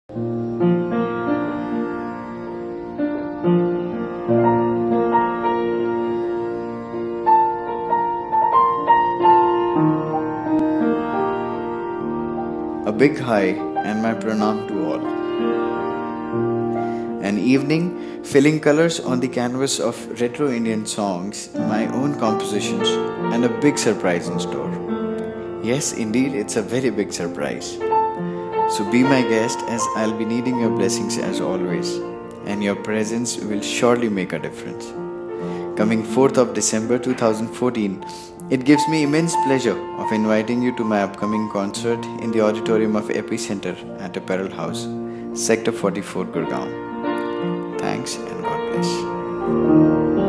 A big hi and my pranam to all. An evening filling colors on the canvas of retro Indian songs, my own compositions, and a big surprise in store. Yes, indeed, it's a very big surprise. So be my guest as I'll be needing your blessings as always, and your presence will surely make a difference. Coming 4th of December 2014, it gives me immense pleasure of inviting you to my upcoming concert in the auditorium of Epicenter at Apparel House, Sector 44, Gurgaon. Thanks and God bless.